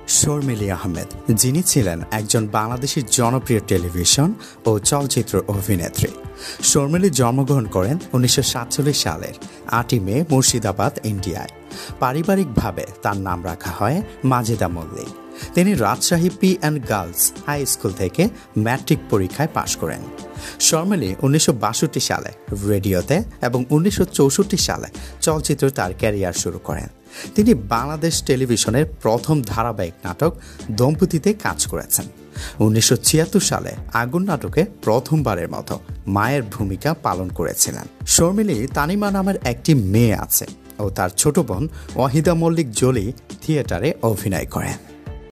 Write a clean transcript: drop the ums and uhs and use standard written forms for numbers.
শর্মিলী আহমেদ, যিনি ছিলেন একজন বাংলাদেশী জনপ্রিয় টেলিভিশন ও চলচ্চিত্র অভিনেত্রী। শর্মিলী জন্মগ্রহণ করেন 1947 সালের 8 মে মুর্শিদাবাদ, ইন্ডিয়ায়। পারিবারিকভাবে তার নাম রাখা হয় মাজেদা মল্লিক। তিনি Rajshahi PN. Girls high school থেকে ম্যাট্রিক পরীক্ষায় পাশ করেন। শর্মিলী 1962 সালে রেডিওতে এবং 1964 সালে চলচ্চিত্রে তার ক্যারিয়ার শুরু করেন। তিনি বাংলাদেশ টেলিভিশনের প্রথম ধারাবাহিক নাটক দম্পতিতে কাজ করেছেন। 1976 সালে আগুন নাটকে প্রথমবারের মতো মায়ের ভূমিকা পালন করেছিলেন। শর্মিলী তানিমা নামের একটি মেয়ে আছে ও তার ছোট বোন ওয়াহিদা মল্লিক জলি থিয়েটারে অভিনয় করেন।